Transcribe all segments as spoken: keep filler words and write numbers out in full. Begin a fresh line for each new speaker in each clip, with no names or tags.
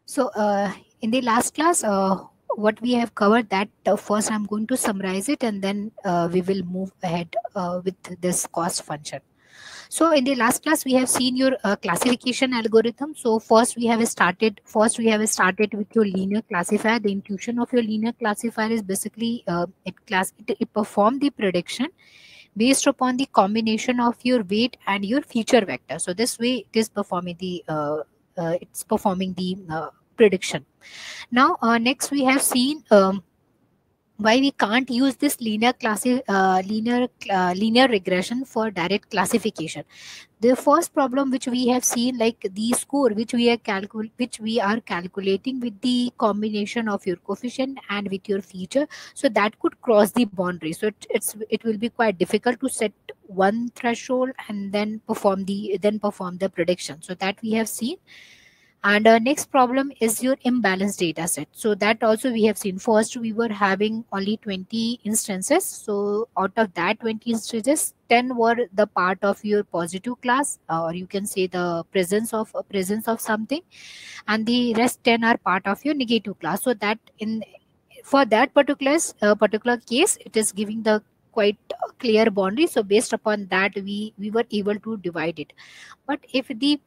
So uh, in the last class, uh, what we have covered that uh, first I'm going to summarize it, and then uh, we will move ahead uh, with this cost function. So in the last class, we have seen your uh, classification algorithm. So first we have started. First we have started with your linear classifier. The intuition of your linear classifier is basically uh, it class it, it perform the prediction based upon the combination of your weight and your feature vector. So this way it is performing the uh, uh, it's performing the uh, prediction. Now uh, next we have seen um, why we can't use this linear classi- uh, linear uh, linear regression for direct classification. The first problem which we have seen, like the score which we are calcul which we are calculating with the combination of your coefficient and with your feature, so that could cross the boundary. So it, it's it will be quite difficult to set one threshold and then perform the then perform the prediction. So that we have seen. And uh, next problem is your imbalanced data set. So that also we have seen. First we were having only twenty instances. So out of that twenty instances, ten were the part of your positive class, uh, or you can say the presence of uh, presence of something, and the rest ten are part of your negative class. So that in for that particular uh, particular case, it is giving the quite uh, clear boundary. So based upon that, we we were able to divide it. But if the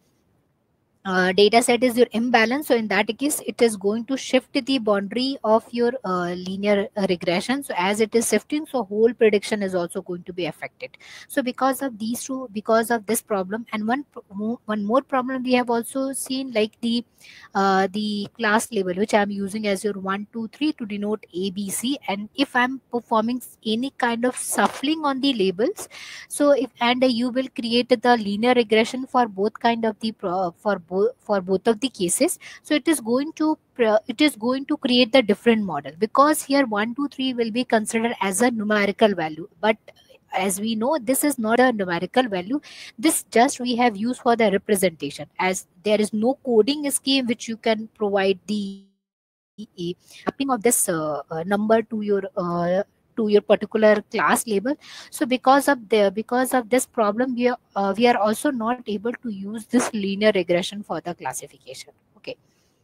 uh, data set is your imbalance, so in that case it is going to shift the boundary of your uh, linear uh, regression. So as it is shifting, so whole prediction is also going to be affected. So because of these two, because of this problem, and one pro- mo- one more problem we have also seen, like the uh, the class label which I'm using as your one two three to denote A B C, and if I'm performing s- any kind of shuffling on the labels, so if and uh, you will create the linear regression for both kind of the pro, for both for both of the cases. So it is going to pr- it is going to create the different model, because here one two three will be considered as a numerical value, but as we know this is not a numerical value. This just we have used for the representation, as there is no coding scheme which you can provide the uh, mapping of this uh, uh, number to your uh, to your particular class label. So because of the because of this problem, we are uh, we are also not able to use this linear regression for the classification. Okay.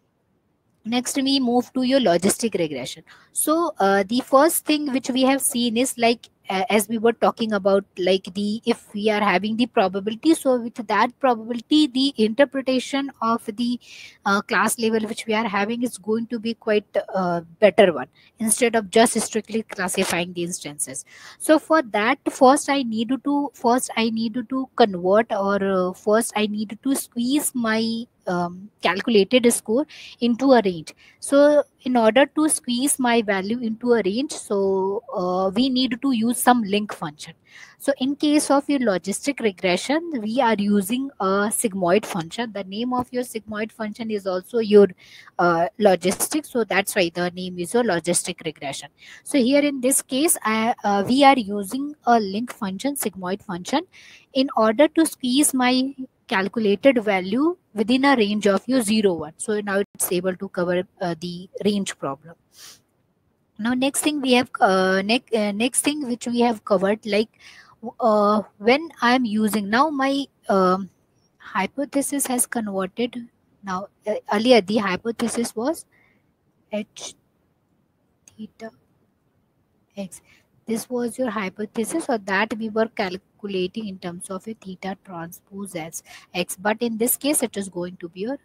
Next we move to your logistic regression. So uh, the first thing which we have seen is, like uh, as we were talking about, like the if we are having the probability, so with that probability the interpretation of the uh, class level which we are having is going to be quite uh, better one, instead of just strictly classifying the instances. So for that, first i need to first i need to convert, or uh, first I need to squeeze my um, calculated score into a range. So in order to squeeze my value into a range, so uh, we need to use some link function. So in case of your logistic regression, we are using a sigmoid function. The name of your sigmoid function is also your uh, logistic, so that's why the name is your logistic regression. So here in this case, I, uh, we are using a link function, sigmoid function, in order to squeeze my calculated value within a range of your zero one. So now it's able to cover uh, the range problem. Now next thing we have uh, next uh, next thing which we have covered, like uh, when I'm using now my um, hypothesis has converted. Now uh, earlier the hypothesis was h theta x. This was your hypothesis, or that we were calculating in terms of a theta transpose as x, but in this case it is going to be your.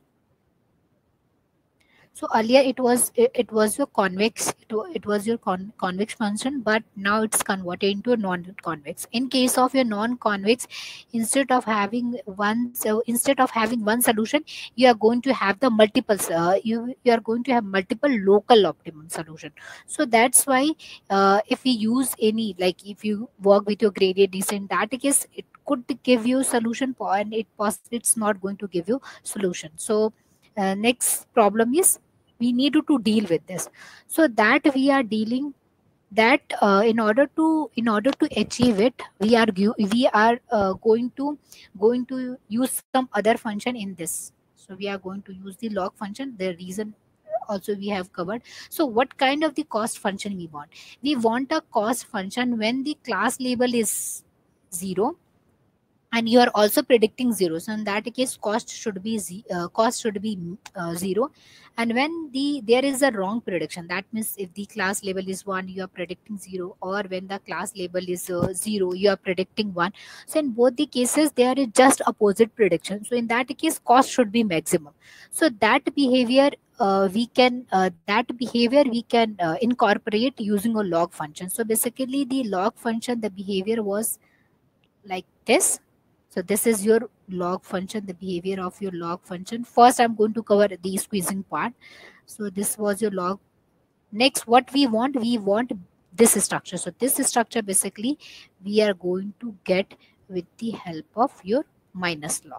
So earlier it was it, it was your convex, it, wa- it was your con, convex function, but now it's converted into a non-convex. In case of your non-convex, instead of having one so instead of having one solution, you are going to have the multiples. Uh, you you are going to have multiple local optimum solution. So that's why uh, if we use any, like if you work with your gradient descent, that case it could give you solution point. It pos- it's not going to give you solution. So uh, next problem is we need to deal with this, so that we are dealing that uh, in order to in order to achieve it, we are gu- we are uh, going to going to use some other function in this. So we are going to use the log function. The reason also we have covered. So what kind of the cost function we want? We want a cost function when the class label is zero and you are also predicting zero, so in that case cost should be ze- uh, cost should be uh, zero. And when the there is a wrong prediction, that means if the class label is one, you are predicting zero, or when the class label is uh, zero, you are predicting one. So in both the cases there is just opposite prediction, so in that case cost should be maximum. So that behavior uh, we can uh, that behavior we can uh, incorporate using a log function. So basically the log function, the behavior was like this. So this is your log function, the behavior of your log function. First, I'm going to cover the squeezing part. So this was your log. Next, what we want, we want this structure. So this structure basically we are going to get with the help of your minus log.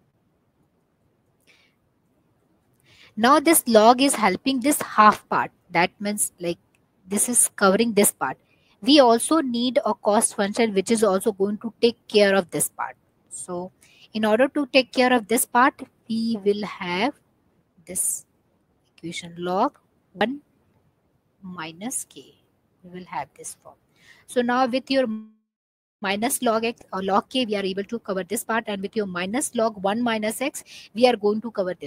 Now this log is helping this half part. That means like this is covering this part. We also need a cost function which is also going to take care of this part. So in order to take care of this part, we will have this equation log one minus k. We will have this form. So now with your minus log x or log k, we are able to cover this part, and with your minus log one minus x, we are going to cover this part.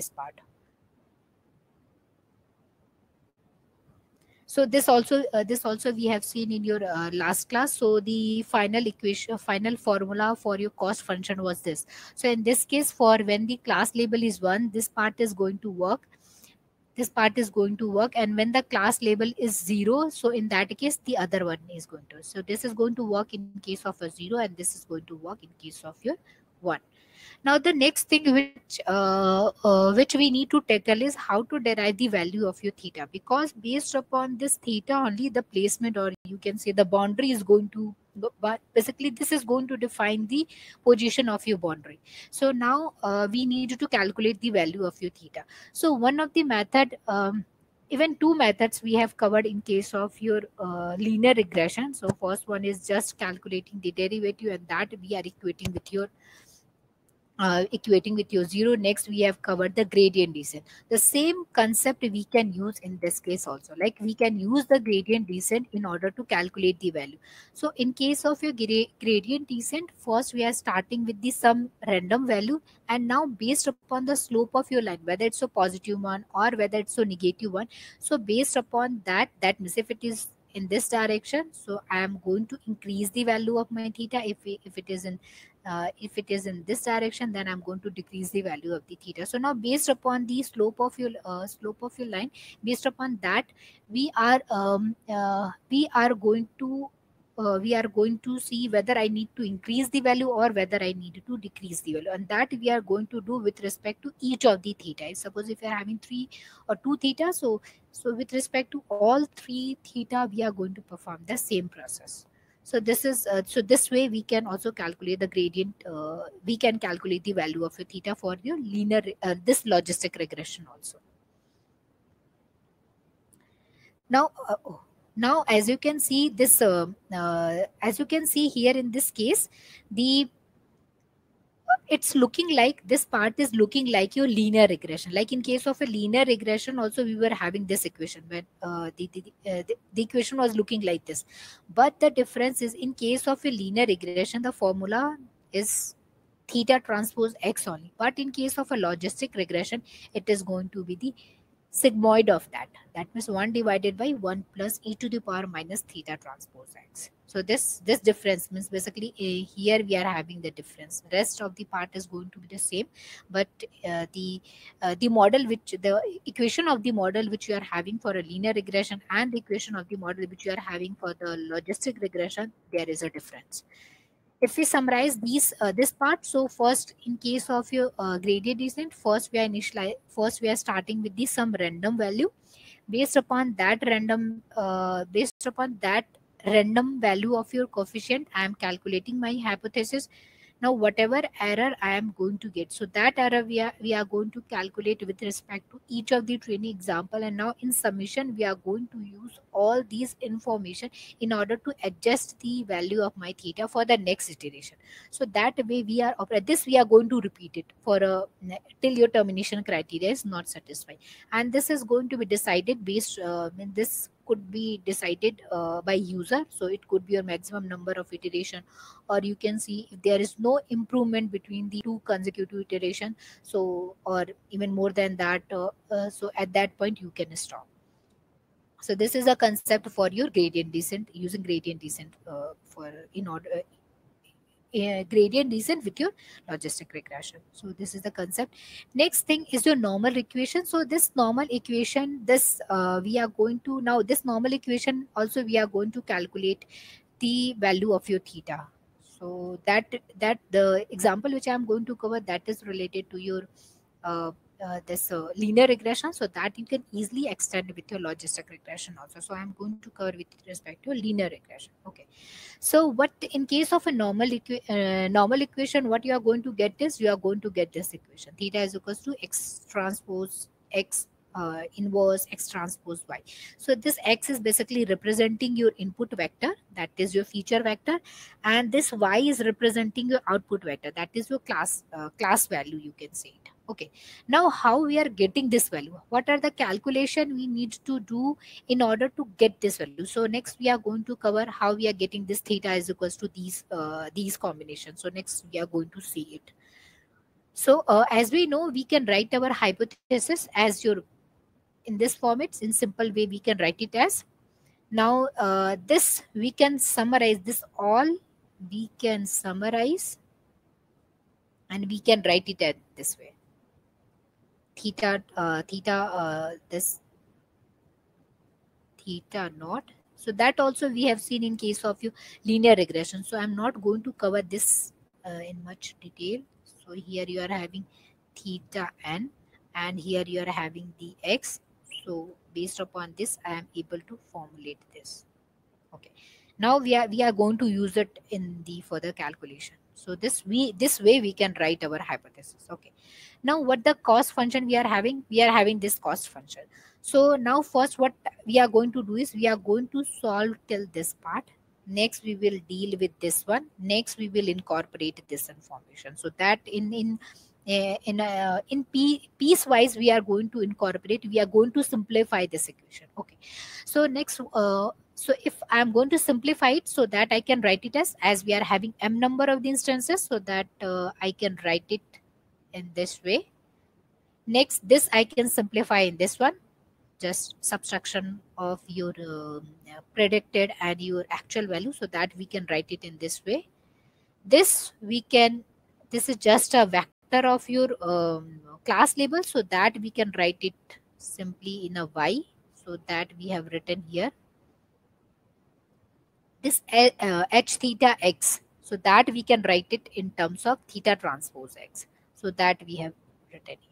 So this also uh, this also we have seen in your uh, last class. So the final equation, final formula for your cost function was this. So in this case, for when the class label is one, this part is going to work. This part is going to work, and when the class label is zero, so in that case the other one is going to. So this is going to work in case of a zero, and this is going to work in case of your one. Now the next thing which uh, uh, which we need to tackle is how to derive the value of your theta, because based upon this theta only the placement, or you can say the boundary, is going to, but basically this is going to define the position of your boundary. So now uh, we need to calculate the value of your theta. So one of the method, um, even two methods we have covered in case of your uh, linear regression. So first one is just calculating the derivative, and that we are equating with your uh, equating with your zero. Next, we have covered the gradient descent. The same concept we can use in this case also. Like we can use the gradient descent in order to calculate the value. So in case of your gra gradient descent, first we are starting with the some random value, and now based upon the slope of your line, whether it's a positive one or whether it's a negative one. So based upon that, that means if it is in this direction, so I am going to increase the value of my theta. If, we, if it is in uh, if it is in this direction, then I'm going to decrease the value of the theta. So now based upon the slope of your uh, slope of your line, based upon that we are um, uh, we are going to uh, we are going to see whether I need to increase the value or whether I need to decrease the value, and that we are going to do with respect to each of the theta. Suppose if you are having three or two theta, so so with respect to all three theta, we are going to perform the same process. So this is uh, so this way we can also calculate the gradient. Uh, we can calculate the value of your theta for your linear uh, this logistic regression also. Now, uh, oh, now as you can see this, uh, uh, as you can see here in this case, the it's looking like this part is looking like your linear regression. Like in case of a linear regression also, we were having this equation when uh, the, the, uh, the, the equation was looking like this. But the difference is in case of a linear regression, the formula is theta transpose x only. But in case of a logistic regression, it is going to be the sigmoid of that. That means one divided by one plus e to the power minus theta transpose x. So this this difference means basically uh, here we are having the difference. Rest of the part is going to be the same, but uh, the uh, the model which the equation of the model which you are having for a linear regression and the equation of the model which you are having for the logistic regression, there is a difference. If we summarize these uh, this part, so first in case of your uh, gradient descent, first we are initialize first we are starting with the some random value. Based upon that random uh, based upon that random value of your coefficient, I am calculating my hypothesis. Now whatever error I am going to get, so that error we are we are going to calculate with respect to each of the training example, and now in summation we are going to use all these information in order to adjust the value of my theta for the next iteration. So that way we are this we are going to repeat it for a till your termination criteria is not satisfied, and this is going to be decided based uh, in this could be decided uh, by user. So it could be your maximum number of iteration, or you can see if there is no improvement between the two consecutive iteration, so or even more than that, uh, uh, so at that point you can stop. So this is a concept for your gradient descent, using gradient descent uh, for in order uh, gradient descent with your logistic regression. So this is the concept. Next thing is your normal equation. So this normal equation, this uh, we are going to now this normal equation also we are going to calculate the value of your theta. So that that the example which I am going to cover, that is related to your uh, uh, this uh, linear regression, so that you can easily extend with your logistic regression also. So I am going to cover with respect to linear regression. Okay. So what in case of a normal equa- uh, normal equation, what you are going to get is you are going to get this equation: theta is equals to x transpose x uh, inverse x transpose y. So this x is basically representing your input vector, that is your feature vector, and this y is representing your output vector, that is your class uh, class value, you can say it. Okay. Now how we are getting this value? What are the calculation we need to do in order to get this value? So next we are going to cover how we are getting this theta is equals to these uh, these combinations. So next we are going to see it. So uh, as we know, we can write our hypothesis as your in this format. In simple way we can write it as, now uh, this we can summarize this all, we can summarize and we can write it at this way: theta uh, theta uh, this theta naught. So that also we have seen in case of you linear regression. So I'm not going to cover this uh, in much detail. So here you are having theta n, and here you are having the x. So based upon this, I am able to formulate this. Okay. Now we are we are going to use it in the further calculation. So this we this way we can write our hypothesis. Okay. Now what the cost function we are having? We are having this cost function. So now first what we are going to do is we are going to solve till this part. Next we will deal with this one. Next we will incorporate this information. So that in in uh, in uh, in p piecewise we are going to incorporate. We are going to simplify this equation. Okay. So next uh, so if I am going to simplify it, so that I can write it as as we are having m number of the instances, so that uh, I can write it in this way. Next, this I can simplify in this one, just subtraction of your um, uh, predicted and your actual value, so that we can write it in this way. This we can, this is just a vector of your um, class label, so that we can write it simply in a y, so that we have written here this uh, h theta x, so that we can write it in terms of theta transpose x, so that we have written here.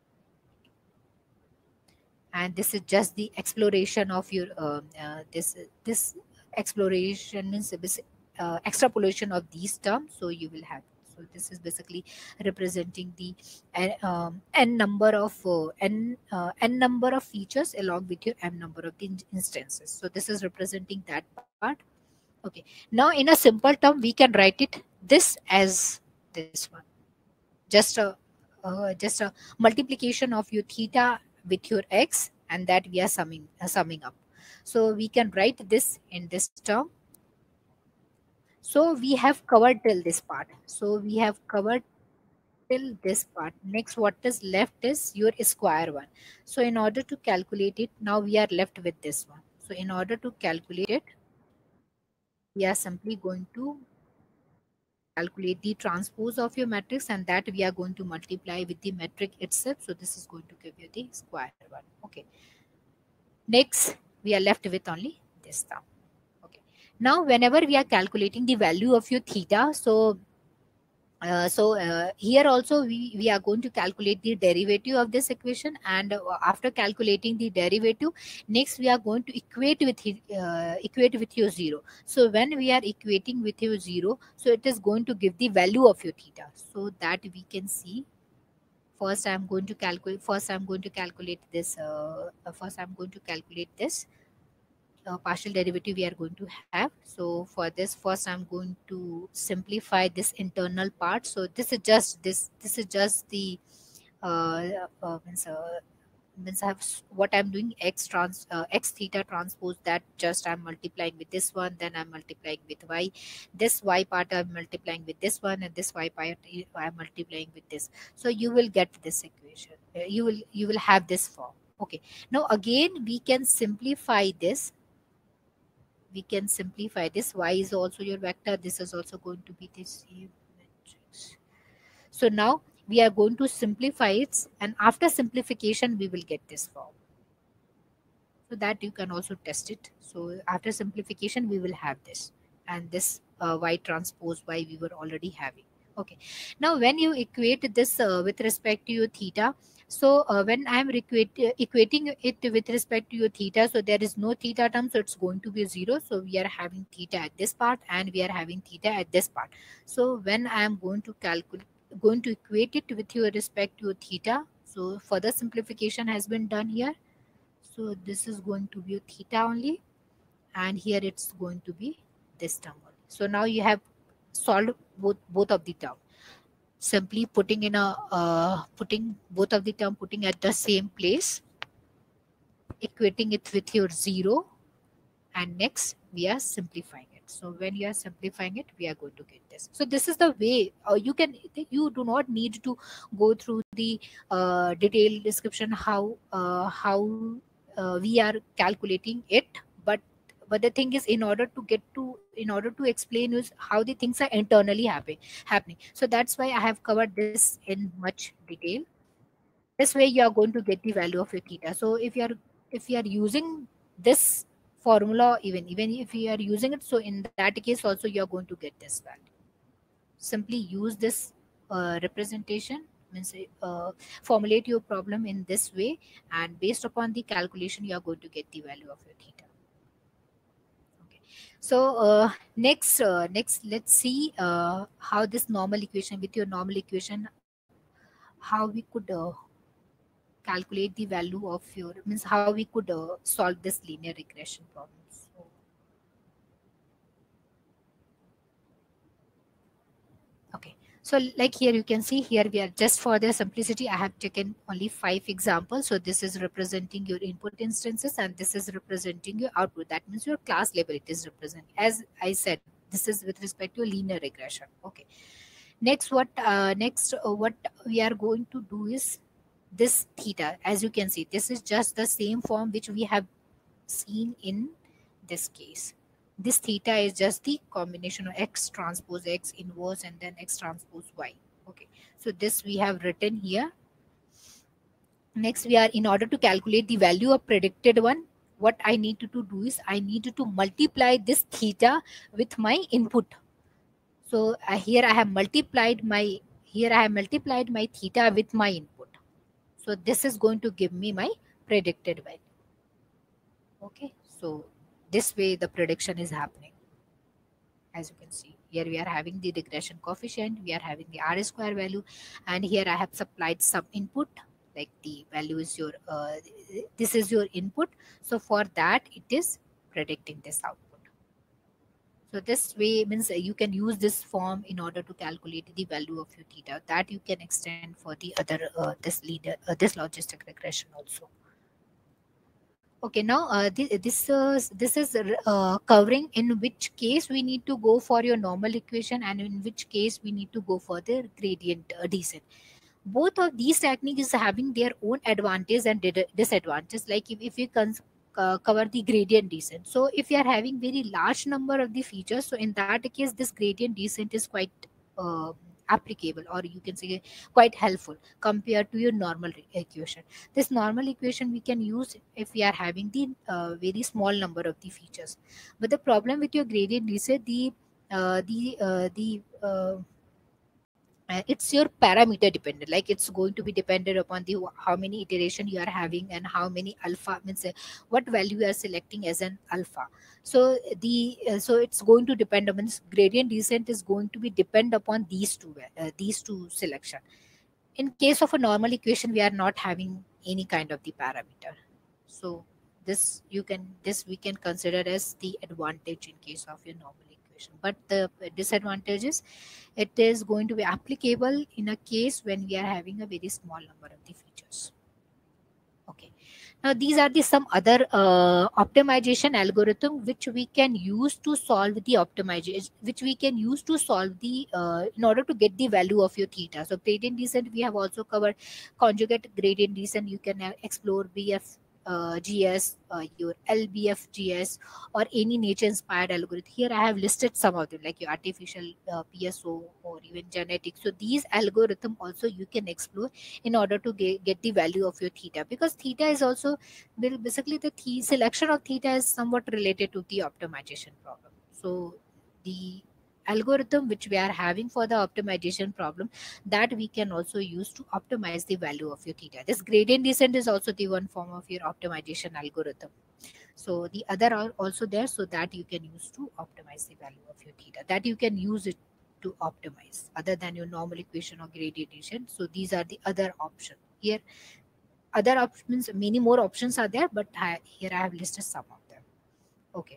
And this is just the exploration of your uh, uh, this this exploration means uh, extrapolation of these terms, so you will have, so this is basically representing the uh, um, n number of uh, n uh, n number of features along with your m number of the instances. So this is representing that part. Okay. Now in a simple term we can write it this as this one, just a uh, just a multiplication of your theta with your x, and that we are summing uh, summing up. So we can write this in this term. So we have covered till this part. So we have covered till this part. Next what is left is your square one. So in order to calculate it, now we are left with this one. So in order to calculate it, we are simply going to calculate the transpose of your matrix, and that we are going to multiply with the metric itself. So this is going to give you the square one. Okay. Next, we are left with only this term. Okay. Now, whenever we are calculating the value of your theta, so uh, so uh, here also we, we are going to calculate the derivative of this equation, and uh, after calculating the derivative, next we are going to equate with uh, equate with your zero. So when we are equating with your zero, so it is going to give the value of your theta, so that we can see. First I'm going to calculate first I'm going to calculate this uh, first I'm going to calculate this uh, partial derivative we are going to have. So for this, first I'm going to simplify this internal part. So this is just this this is just the uh, uh, means, uh, means I have s- what I'm doing x trans uh, x theta transpose, that just I'm multiplying with this one, then I'm multiplying with y, this y part I'm multiplying with this one, and this y part I- I'm multiplying with this. So you will get this equation. Uh, you will you will have this form. Okay. Now again we can simplify this. We can simplify this. Y is also your vector. This is also going to be this same matrix. So now we are going to simplify it, and after simplification we will get this form. So that you can also test it. So after simplification we will have this, and this uh, y transpose y we were already having. Okay. Now when you equate this uh, with respect to your theta, so uh, when I am equate, uh, equating it with respect to your theta, so there is no theta term, so it's going to be zero. So we are having theta at this part, and we are having theta at this part. So when I am going to calculate, going to equate it with your respect to your theta, so further simplification has been done here. So this is going to be a theta only, and here it's going to be this term only. So now you have solved both both of the term. Simply putting in a uh, putting both of the term, putting at the same place, equating it with your zero, and next we are simplifying it. So when you are simplifying it, we are going to get this. So this is the way uh, you can, you do not need to go through the uh, detailed description how uh, how uh, we are calculating it, but but the thing is, in order to get to in order to explain is how the things are internally happening happening so that's why I have covered this in much detail. This way you are going to get the value of your theta. So if you are if you are using this formula, even even if you are using it, so in that case also you are going to get this value. Simply use this uh, representation, means uh, formulate your problem in this way, and based upon the calculation you are going to get the value of your theta. Okay. So uh, next uh, next let's see uh, how this normal equation, with your normal equation, how we could uh, calculate the value of your, means how we could uh, solve this linear regression problem. So, okay. So like here you can see, here we are, just for the simplicity I have taken only five examples. So this is representing your input instances, and this is representing your output. That means your class label it is representing. As I said, this is with respect to linear regression. Okay. Next, what uh, next uh, what we are going to do is this theta. As you can see, this is just the same form which we have seen in this case. This theta is just the combination of x transpose x inverse and then x transpose y. Okay, so this we have written here. Next, we are, in order to calculate the value of predicted one, what I need to do is I need to multiply this theta with my input. So uh, here I have multiplied my here I have multiplied my theta with my input. So this is going to give me my predicted value. Okay, so this way the prediction is happening. As you can see, here we are having the regression coefficient, we are having the R square value, and here I have supplied some input, like the value is your uh, this is your input. So for that it is predicting this output. So this way means uh, you can use this form in order to calculate the value of your theta. That you can extend for the other uh, this leader uh, this logistic regression also. Okay, now uh, this this is this is uh, covering in which case we need to go for your normal equation, and in which case we need to go for the gradient uh, descent. Both of these techniques is having their own advantage and did- disadvantage. Like if, if you cons- uh, cover the gradient descent, so if you are having very large number of the features, so in that case this gradient descent is quite uh, applicable, or you can say quite helpful compared to your normal re- equation. This normal equation we can use if we are having the uh, very small number of the features. But the problem with your gradient descent, the uh, the uh, the uh, uh, it's your parameter dependent, like it's going to be dependent upon the how many iteration you are having, and how many alpha, means uh, what value you are selecting as an alpha. So the uh, so it's going to depend on, means gradient descent is going to be depend upon these two va- uh, these two selection. In case of a normal equation we are not having any kind of the parameter. So this you can this we can consider as the advantage in case of your normal equation. But the disadvantage is, it is going to be applicable in a case when we are having a very small number of the features. Okay. Now, these are the some other uh, optimization algorithm which we can use to solve the optimization, which we can use to solve the uh, in order to get the value of your theta. So gradient descent we have also covered. Conjugate gradient descent you can uh, explore B F uh, G S, uh, your L B F G S, or any nature inspired algorithm. Here I have listed some of them, like your artificial uh, P S O or even genetics. So these algorithm also you can explore in order to get, get the value of your theta, because theta is also well, basically the, the selection of theta is somewhat related to the optimization problem. So the algorithm which we are having for the optimization problem, that we can also use to optimize the value of your theta. This gradient descent is also the one form of your optimization algorithm. So the other are also there, so that you can use to optimize the value of your theta, that you can use it to optimize other than your normal equation or gradient descent. So these are the other option. Here other options, many more options are there, but I, here I have listed some of them. Okay.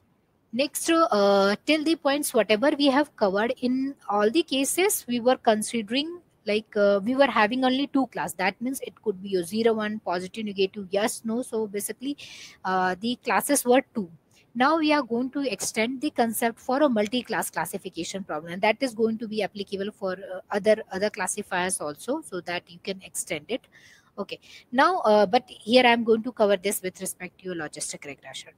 Next, uh, till the points whatever we have covered, in all the cases we were considering like uh, we were having only two class. That means it could be your zero, one, positive, negative, yes, no. So basically uh, the classes were two. Now we are going to extend the concept for a multi-class classification problem, and that is going to be applicable for uh, other other classifiers also, so that you can extend it. Okay. Now, uh, but here I am going to cover this with respect to your logistic regression.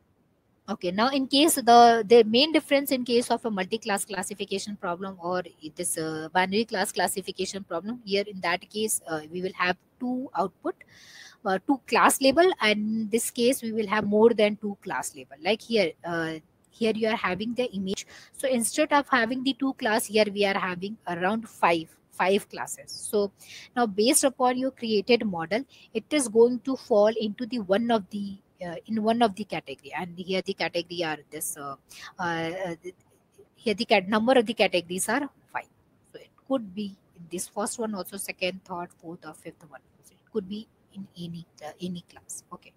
Okay, now in case the the main difference in case of a multi-class classification problem or this uh, binary class classification problem, here in that case uh, we will have two output, uh, two class label, and in this case we will have more than two class label. Like here, uh, here you are having the image. So instead of having the two class, here we are having around five five classes. So now based upon your created model, it is going to fall into the one of the uh, in one of the category, and here the category are this uh, uh, here the cat number of the categories are five. So it could be in this first one also, second, third, fourth, or fifth one. So it could be in any uh, any class. Okay,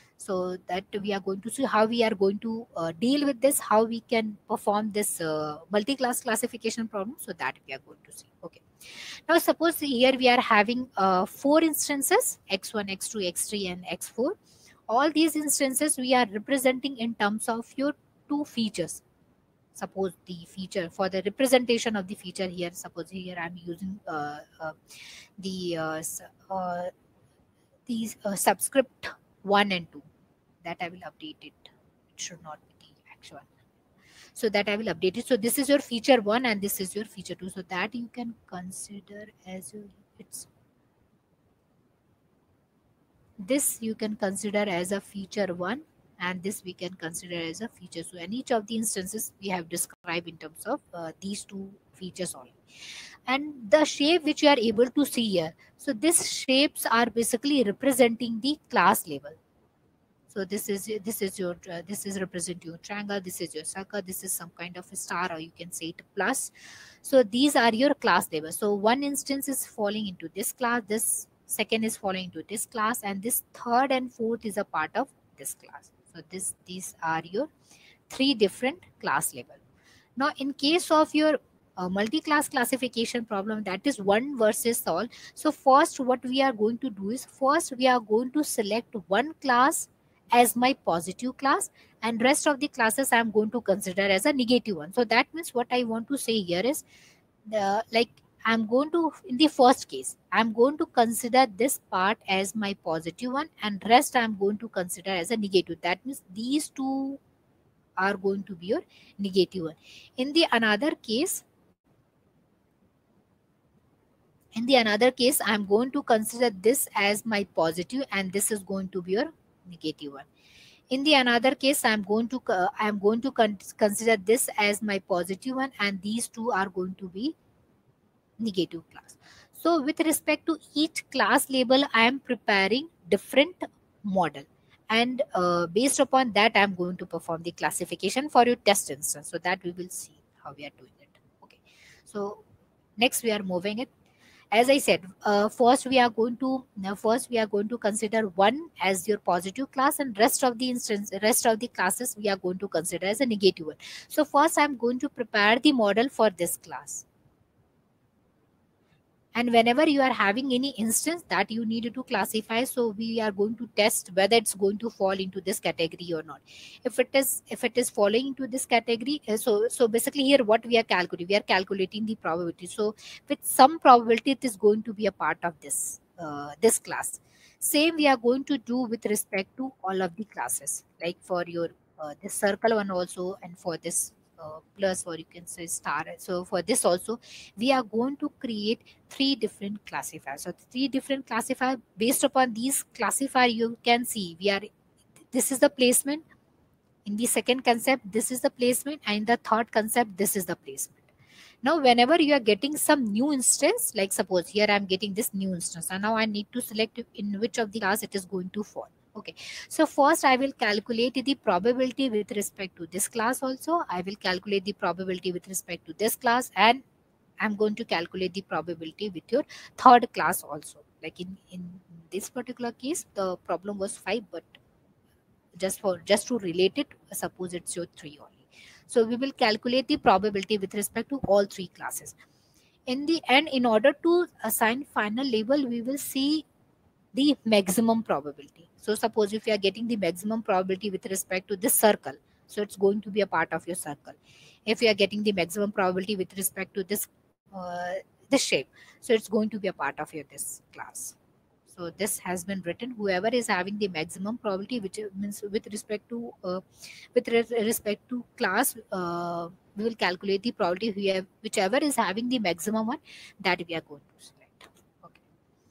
so that we are going to see how we are going to uh, deal with this, how we can perform this uh, multi-class classification problem, so that we are going to see. Okay, now suppose here we are having uh, four instances, x one, x two, x three, and x four. All these instances we are representing in terms of your two features. Suppose the feature for the representation of the feature, here suppose here I'm using uh, uh, the uh, uh, these uh, subscript one and two, that I will update it. It should not be the actual. So that I will update it. So this is your feature one and this is your feature two. So that you can consider as your, it's this you can consider as a feature one, and this we can consider as a feature. So in each of the instances we have described in terms of uh, these two features only. And the shape which you are able to see here, so these shapes are basically representing the class label. So this is this is your uh, this is represent your triangle, this is your circle, this is some kind of a star, or you can say it plus. So these are your class labels. So one instance is falling into this class, this second is falling into this class, and this third and fourth is a part of this class. So this these are your three different class label. Now in case of your uh, multi-class classification problem, that is one versus all. So first what we are going to do is, first we are going to select one class as my positive class, and rest of the classes I am going to consider as a negative one. So that means what I want to say here is, the like I'm going to, in the first case, I'm going to consider this part as my positive one, and rest I'm going to consider as a negative. That means these two are going to be your negative one. In the another case, in the another case, I'm going to consider this as my positive, and this is going to be your negative one. In the another case, I'm going to uh, I'm going to con consider this as my positive one, and these two are going to be negative class. So with respect to each class label, I am preparing different model, and uh, based upon that I'm going to perform the classification for your test instance, so that we will see how we are doing it. Okay, so next we are moving it. As I said, uh, first we are going to uh, first we are going to consider one as your positive class, and rest of the instance rest of the classes we are going to consider as a negative one. So first I'm going to prepare the model for this class. And whenever you are having any instance that you need to classify, so we are going to test whether it's going to fall into this category or not. If it is, if it is falling into this category, uh, so so basically here what we are calculating, we are calculating the probability. So with some probability it is going to be a part of this uh, this class. Same we are going to do with respect to all of the classes, like for your uh, this circle one also, and for this uh, plus, or you can say star. So for this also we are going to create three different classifiers. So three different classifier, based upon these classifier you can see we are, this is the placement. In the second concept this is the placement, and in the third concept this is the placement. Now whenever you are getting some new instance, like suppose here I am getting this new instance, and now I need to select in which of the class it is going to fall. Okay, so first I will calculate the probability with respect to this class also. I will calculate the probability with respect to this class, and I'm going to calculate the probability with your third class also. Like in, in this particular case, the problem was five, but just for just to relate it, suppose it's your three only. So we will calculate the probability with respect to all three classes. In the end, in order to assign final label, we will see the maximum probability. So suppose if you are getting the maximum probability with respect to this circle, so it's going to be a part of your circle. If you are getting the maximum probability with respect to this uh, this shape, so it's going to be a part of your this class. So this has been written, whoever is having the maximum probability, which means with respect to uh, with re respect to class, uh, we will calculate the probability whoever, whichever is having the maximum one, that we are going to select. Okay.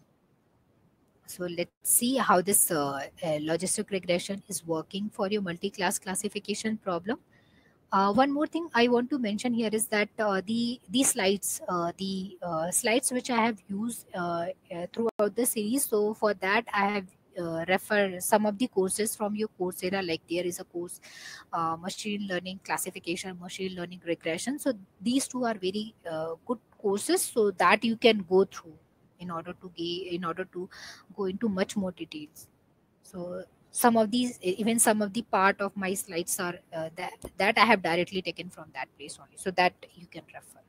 So let's see how this uh, uh, logistic regression is working for your multi-class classification problem. Uh, one more thing I want to mention here is that uh, the these slides, uh, the uh, slides which I have used uh, uh, throughout the series. So for that, I have uh, refer some of the courses from your Coursera. Like there is a course, uh, machine learning classification, machine learning regression. So these two are very uh, good courses, so that you can go through in order to gain, in order to go into much more details. So some of these, even some of the part of my slides are uh, that that I have directly taken from that place only, so that you can refer.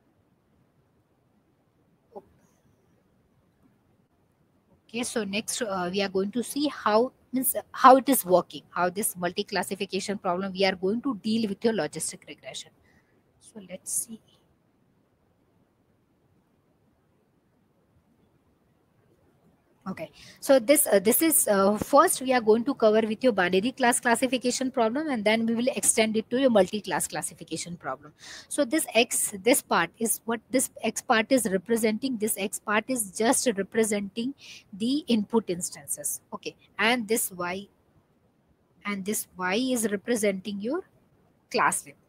Okay, so next uh, we are going to see how means how it is working, how this multi-classification problem we are going to deal with your logistic regression. So let's see. Okay, so this uh, this is uh, first we are going to cover with your binary class classification problem, and then we will extend it to your multi-class classification problem. So this X, this part is what this X part is representing. This X part is just representing the input instances. Okay, and this Y, and this Y is representing your class name.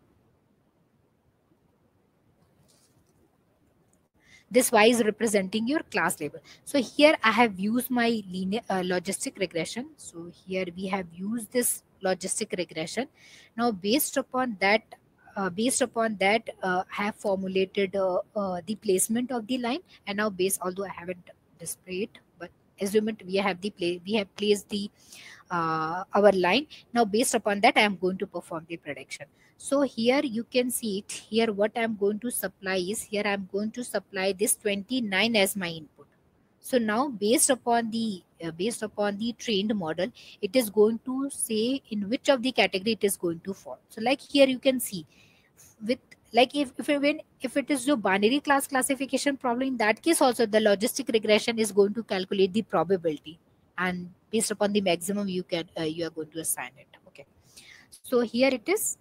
This Y is representing your class label. So here I have used my linear uh, logistic regression. So here we have used this logistic regression. Now based upon that, uh, based upon that, uh, I have formulated uh, uh, the placement of the line. And now based, although I haven't displayed, but assume it, we have the play, we have placed the uh, our line. Now based upon that, I am going to perform the prediction. So here you can see it. Here what I'm going to supply is, here I'm going to supply this twenty-nine as my input. So now based upon the uh, based upon the trained model, it is going to say in which of the category it is going to fall. So like here you can see, with like if if it, when if it is your binary class classification problem, in that case also the logistic regression is going to calculate the probability, and based upon the maximum you can uh, you are going to assign it. Okay, so here it is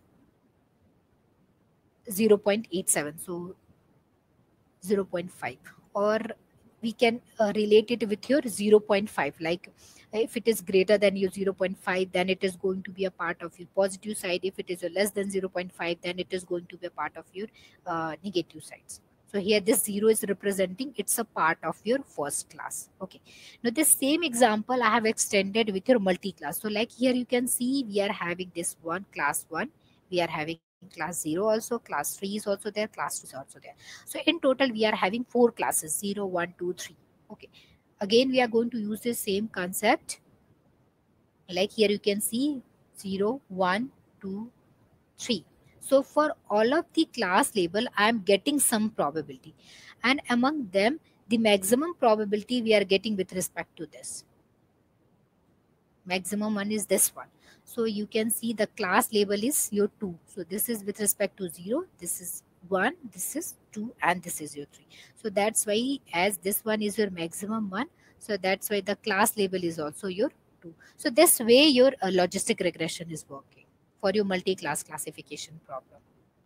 zero point eight seven, so zero point five, or we can uh, relate it with your zero point five. Like if it is greater than your zero point five, then it is going to be a part of your positive side. If it is less than zero point five, then it is going to be a part of your uh, negative sides. So here this zero is representing it's a part of your first class. Okay, now this same example I have extended with your multi-class. So like here you can see we are having this one class one, we are having class zero also, class three is also there, class two is also there. So in total we are having four classes, zero, one, two, three. Okay, again we are going to use the same concept. Like here you can see zero, one, two, three. So for all of the class label I am getting some probability, and among them the maximum probability we are getting with respect to this. Maximum one is this one. So you can see the class label is your two. So this is with respect to zero, this is one, this is two, and this is your three. So that's why as this one is your maximum one, so that's why the class label is also your two. So this way your uh, logistic regression is working for your multi-class classification problem.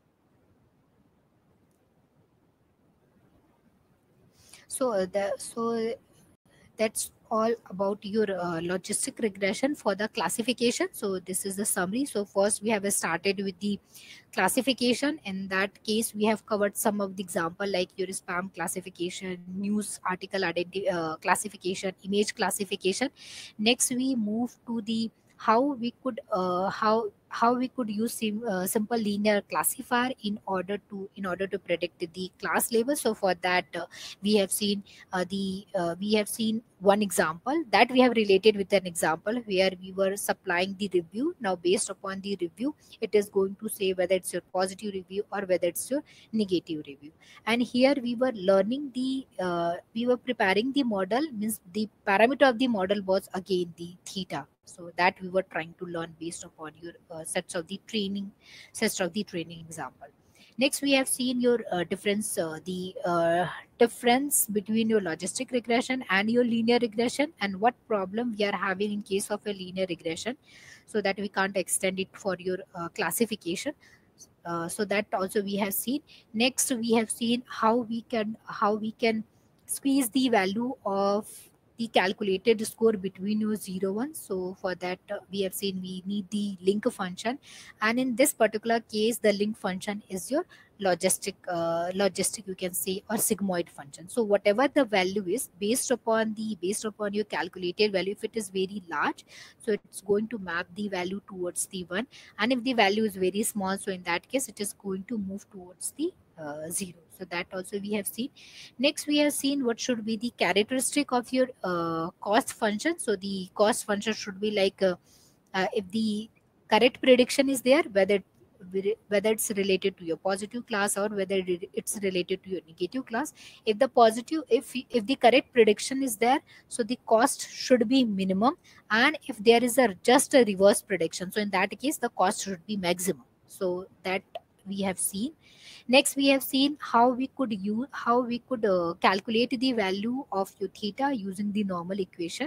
So uh, the so that's all about your uh, logistic regression for the classification. So this is the summary. So first we have started with the classification. In that case, we have covered some of the example like your spam classification, news article identi- uh, classification, image classification. Next, we move to the how we could uh, how how we could use sim, uh, simple linear classifier in order to in order to predict the class label. So for that, uh, we have seen uh, the uh, we have seen one example that we have related with an example where we were supplying the review. Now based upon the review, it is going to say whether it's your positive review or whether it's your negative review. And here we were learning the uh, we were preparing the model, means the parameter of the model was again the theta. So that we were trying to learn based upon your uh, sets of the training sets of the training example. Next, we have seen your uh, difference, uh, the uh, difference between your logistic regression and your linear regression, and what problem we are having in case of a linear regression, so that we can't extend it for your uh, classification. Uh, so that also we have seen. Next, we have seen how we can how we can squeeze the value of the calculated score between your zero one. So for that, uh, we have seen we need the link function, and in this particular case, the link function is your logistic uh, logistic you can say, or sigmoid function. So whatever the value is, based upon the based upon your calculated value, if it is very large, so it's going to map the value towards the one, and if the value is very small, so in that case it is going to move towards the uh, zero. So that also we have seen. Next, we have seen what should be the characteristic of your uh, cost function. So the cost function should be like uh, uh, if the correct prediction is there, whether whether it's related to your positive class or whether it- it's related to your negative class. If the positive if if the correct prediction is there, so the cost should be minimum, and if there is a just a reverse prediction, so in that case the cost should be maximum. So that we have seen. Next, we have seen how we could use how we could uh, calculate the value of your theta using the normal equation.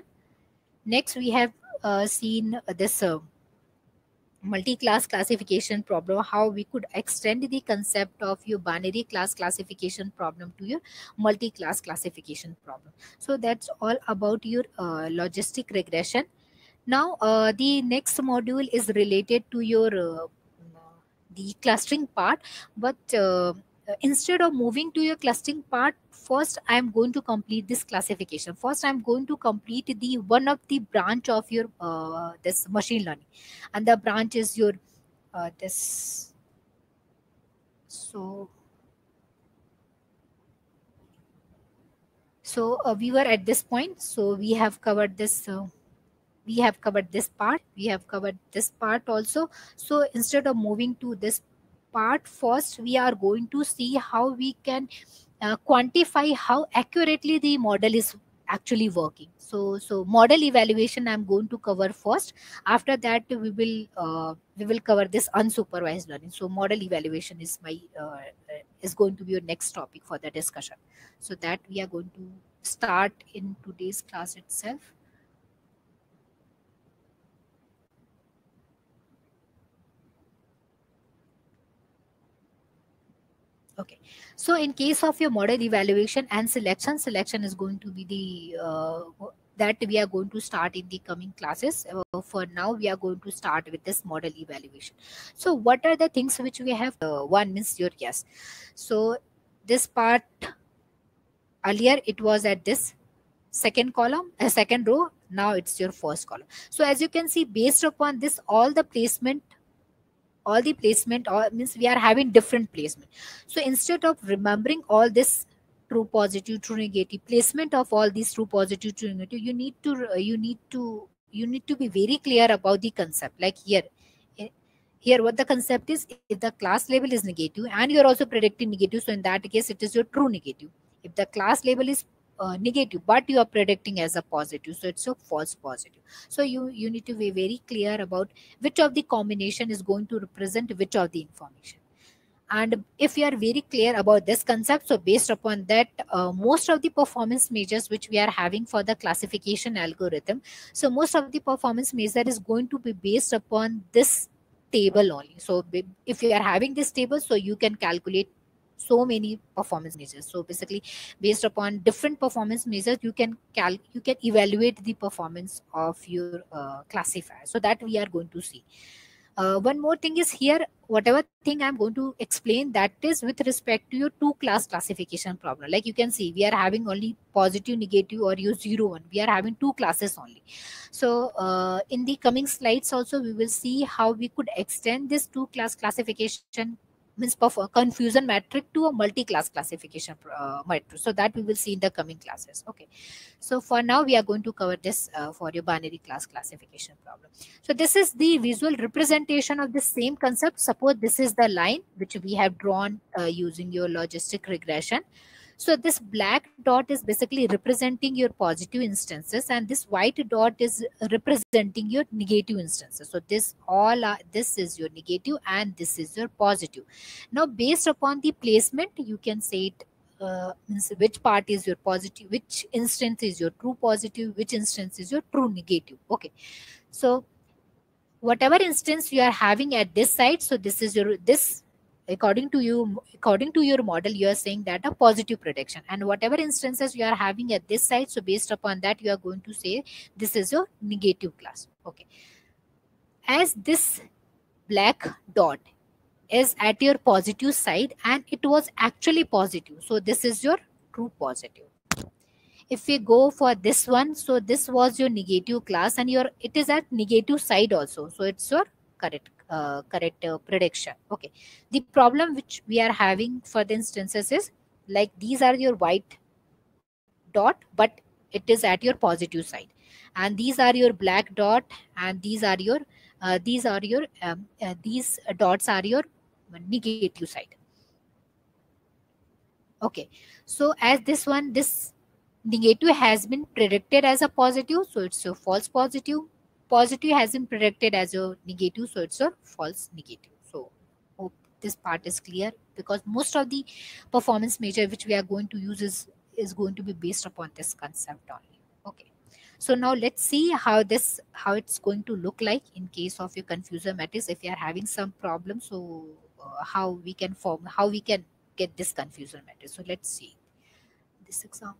Next, we have uh, seen this uh, multi-class classification problem, how we could extend the concept of your binary class classification problem to your multi-class classification problem. So that's all about your uh, logistic regression. Now, uh, the next module is related to your uh, the clustering part, but uh, instead of moving to your clustering part, first I am going to complete this classification. First, I am going to complete the one of the branch of your uh, this machine learning, and the branch is your uh, this. So, so uh, we were at this point. So we have covered this. Uh, we have covered this part we have covered this part also. So instead of moving to this part, first we are going to see how we can uh, quantify how accurately the model is actually working. So so model evaluation I'm going to cover first. After that, we will uh, we will cover this unsupervised learning. So model evaluation is my uh, is going to be your next topic for the discussion. So that we are going to start in today's class itself. Okay, so in case of your model evaluation and selection, selection is going to be the uh, that we are going to start in the coming classes. Uh, for now, we are going to start with this model evaluation. So, what are the things which we have? Uh, one means your yes. So, this part earlier it was at this second column, a second row. Now it's your first column. So, as you can see, based upon this, all the placement all the placement all means we are having different placement. So instead of remembering all this true positive true negative placement of all these true positive true negative, you need to uh, you need to you need to be very clear about the concept. Like here eh, here what the concept is, if the class label is negative and you're also predicting negative, so in that case it is your true negative. If the class label is uh, negative, but you are predicting as a positive, so it's a false positive. So you you need to be very clear about which of the combination is going to represent which of the information. And if you are very clear about this concept, so based upon that, uh, most of the performance measures which we are having for the classification algorithm, so most of the performance measure is going to be based upon this table only. So if you are having this table, so you can calculate so many performance measures. So basically, based upon different performance measures, you can cal you can evaluate the performance of your uh, classifier. So that we are going to see. Uh, one more thing is here, whatever thing I'm going to explain, that is with respect to your two class classification problem. Like you can see, we are having only positive, negative, or your zero one. We are having two classes only. So uh, in the coming slides also, we will see how we could extend this two class classification means confusion metric to a multi-class classification uh, metric. So that we will see in the coming classes. Okay. So for now, we are going to cover this uh, for your binary class classification problem. So this is the visual representation of the same concept. Suppose this is the line which we have drawn uh, using your logistic regression. So this black dot is basically representing your positive instances, and this white dot is representing your negative instances. So this all are, this is your negative and this is your positive. Now based upon the placement, you can say it uh, means which part is your positive, which instance is your true positive, which instance is your true negative. Okay. So whatever instance you are having at this side, so this is your this according to you according to your model, you are saying that a positive prediction, and whatever instances you are having at this side, so based upon that you are going to say this is your negative class. Okay. As this black dot is at your positive side and it was actually positive, so this is your true positive. If we go for this one, so this was your negative class and your it is at negative side also, so it's your correct uh, correct uh, prediction. Okay. The problem which we are having for the instances is like these are your white dot, but it is at your positive side, and these are your black dot, and these are your uh, these are your um, uh, these dots are your negative side. Okay. So as this one, this negative has been predicted as a positive, so it's a false positive. Positive has been predicted as a negative, so it's a false negative. So hope this part is clear, because most of the performance measure which we are going to use is is going to be based upon this concept only. Okay. So now let's see how this how it's going to look like in case of your confusion matrix. If you are having some problem, so uh, how we can form how we can get this confusion matrix. So let's see this example.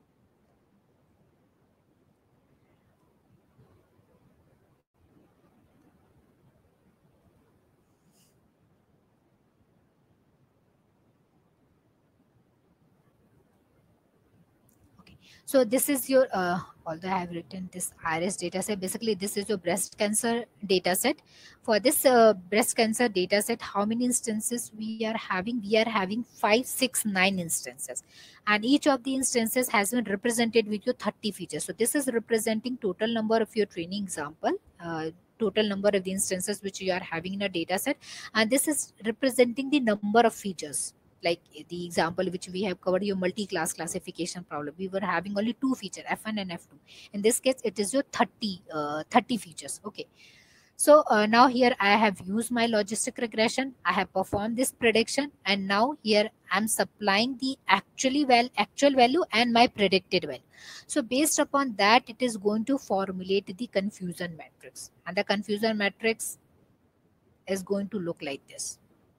So this is your, uh, although I have written this IRIS data set, basically this is your breast cancer data set. For this uh, breast cancer data set, how many instances we are having? We are having five, six, nine instances. And each of the instances has been represented with your thirty features. So this is representing total number of your training example, uh, total number of the instances which you are having in a data set. And this is representing the number of features. Like the example which we have covered, your multi-class classification problem, we were having only two features, F one and F two. In this case, it is your thirty, uh, thirty features. Okay. So uh, now here I have used my logistic regression. I have performed this prediction, and now here I'm supplying the actually well actual value and my predicted value. So based upon that, it is going to formulate the confusion matrix, and the confusion matrix is going to look like this.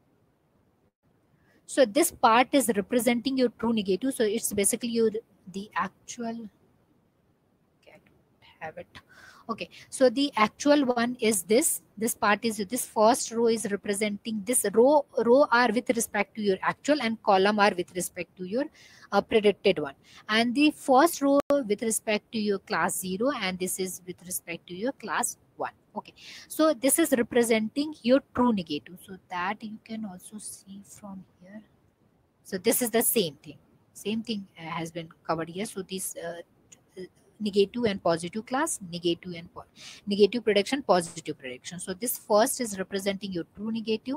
So this part is representing your true negative. So it's basically your the actual. Okay, I don't have it. Okay, so the actual one is this. This part is this first row is representing this row. Row are with respect to your actual, and column are with respect to your uh, predicted one. And the first row with respect to your class zero, and this is with respect to your class one. Okay, so this is representing your true negative. So that you can also see from here. So this is the same thing. Same thing uh, has been covered here. So this uh, negative and positive class, negative and po negative prediction, positive prediction. So this first is representing your true negative.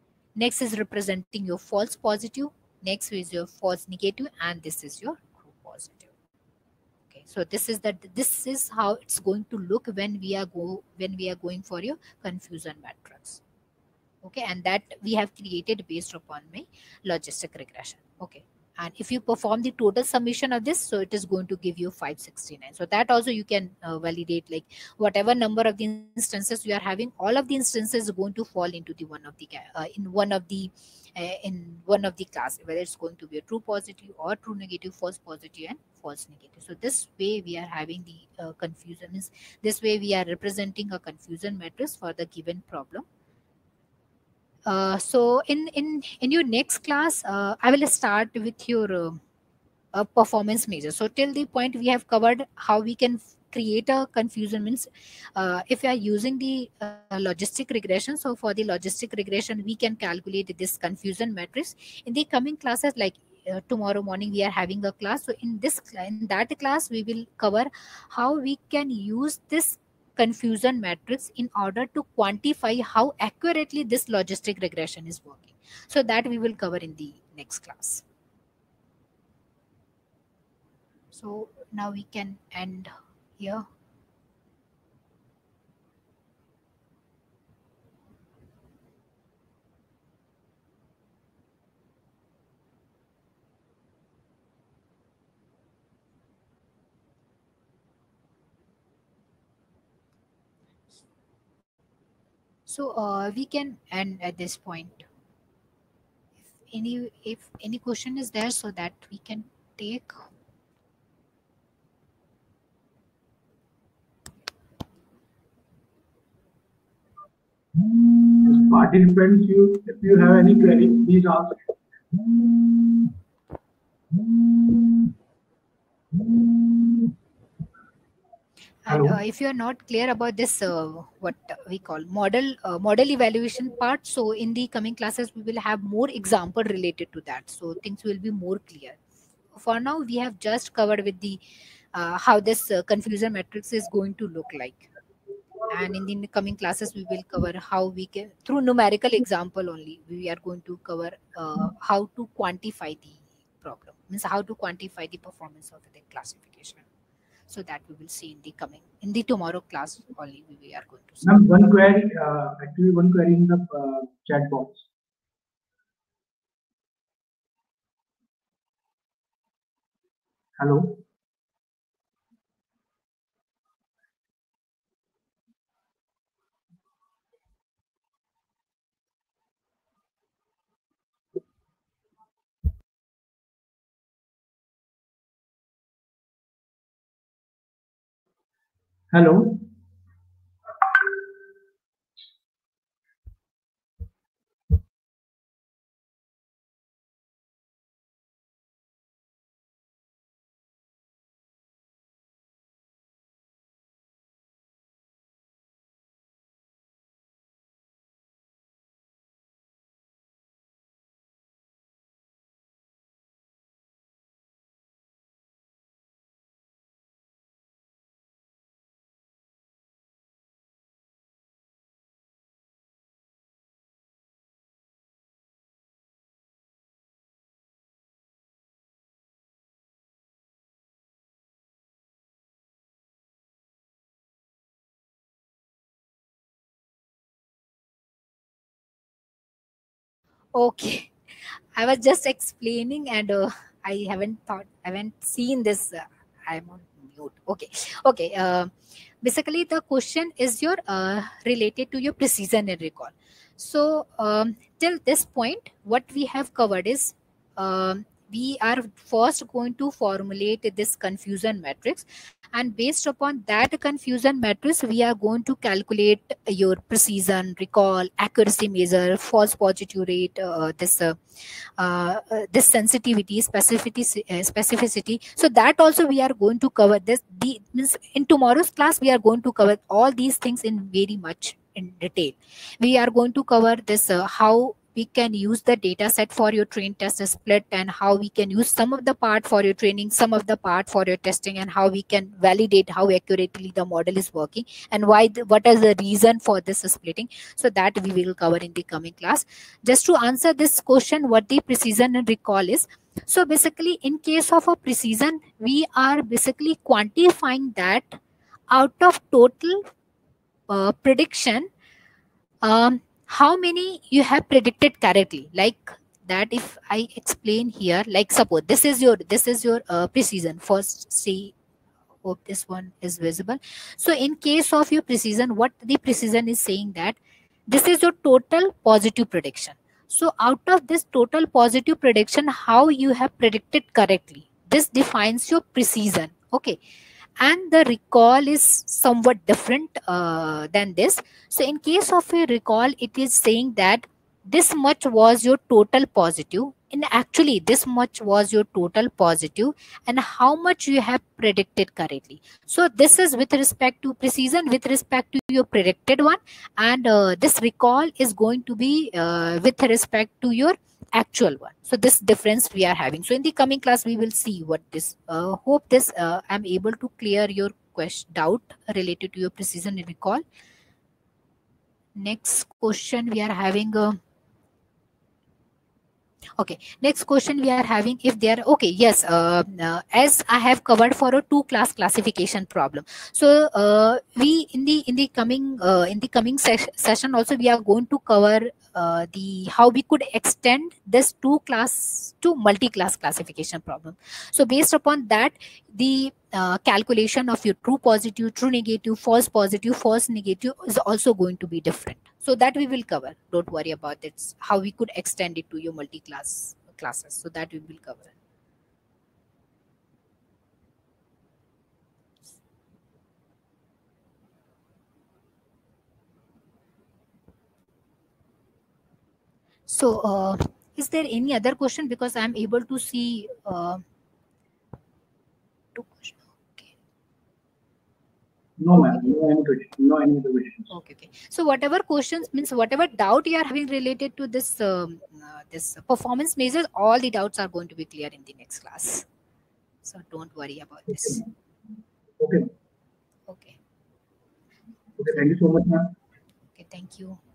Next is representing your false positive. Next is your false negative, and this is your true positive. Okay, so this is that this is how it's going to look when we are go when we are going for your confusion matrix. Okay, and that we have created based upon my logistic regression. Okay, and if you perform the total summation of this, so it is going to give you five sixty-nine. So that also you can uh, validate, like whatever number of the instances you are having, all of the instances are going to fall into the one of the uh, in one of the uh, in one of the class, whether it's going to be a true positive or true negative, false positive and false negative. So this way we are having the uh, confusion is this way we are representing a confusion matrix for the given problem. Uh, so in in in your next class, uh, I will start with your uh, uh, performance measure. So till the point we have covered how we can f- create a confusion means uh, if you are using the uh, logistic regression. So for the logistic regression, we can calculate this confusion matrix. In the coming classes, like uh, tomorrow morning, we are having a class. So in this cla- in that class, we will cover how we can use this confusion matrix in order to quantify how accurately this logistic regression is working. So that we will cover in the next class. So now we can end here. So uh, we can end at this point. If any if any question is there, so that we can take.
As participants, you, if you have any query, please ask.
And uh,
Hello.
if you are not clear about this, uh, what we call model uh, model evaluation part, so in the coming classes we will have more example related to that. So things will be more clear. For now, we have just covered with the uh, how this uh, confusion matrix is going to look like. And in the coming classes we will cover how we can, through numerical example only, we are going to cover uh, how to quantify the problem, means how to quantify the performance of the classification. So that we will see in the coming in the tomorrow class only, we we are going to see.
Ma'am, one query, uh, actually one query in the uh, chat box. Hello. Hello.
Okay. I was just explaining, and uh, I haven't thought, I haven't seen this. Uh, I'm on mute. Okay. Okay. Uh, basically, the question is your uh, related to your precision and recall. So, um, till this point, what we have covered is um, we are first going to formulate this confusion matrix, and based upon that confusion matrix, we are going to calculate your precision, recall, accuracy measure, false positive rate, uh, this. Uh, uh, uh, this sensitivity, specificity uh, specificity. So that also we are going to cover this the means in tomorrow's class we are going to cover all these things in very much in detail. We are going to cover this uh, how we can use the data set for your train test split, and how we can use some of the part for your training, some of the part for your testing, and how we can validate how accurately the model is working, and why the, what is the reason for this splitting. So that we will cover in the coming class. Just to answer this question, what the precision and recall is. So basically, in case of a precision, we are basically quantifying that out of total uh, prediction, um, how many you have predicted correctly. Like that, if I explain here, like suppose this is your this is your uh, precision. First, see, hope this one is visible. So in case of your precision, what the precision is saying that this is your total positive prediction. So out of this total positive prediction, how you have predicted correctly, this defines your precision. Okay. And the recall is somewhat different uh, than this. So in case of a recall, it is saying that this much was your total positive, and actually this much was your total positive, and how much you have predicted correctly. So this is with respect to precision, with respect to your predicted one, and uh, this recall is going to be uh, with respect to your actual one. So this difference we are having. So in the coming class, we will see what this, uh, hope this uh, I'm able to clear your question doubt related to your precision and recall. Next question we are having, uh, okay, next question we are having, if they are okay, yes, uh, uh, as I have covered for a two class classification problem. So uh, we in the in the coming uh, in the coming ses session also, we are going to cover uh, the how we could extend this two class to multi-class classification problem. So based upon that, the uh, calculation of your true positive, true negative, false positive, false negative is also going to be different. So that we will cover. Don't worry about it. How we could extend it to your multi-class classes. So that we will cover. So uh, is there any other question? Because I'm able to see uh, two questions. Okay.
No, ma'am. No any question. No any other questions.
Okay, okay. So whatever questions, means whatever doubt you are having related to this um, uh, this performance measures, all the doubts are going to be clear in the next class. So don't worry about this.
Okay.
Okay.
Okay. Thank you so much, ma'am.
Okay. Thank you.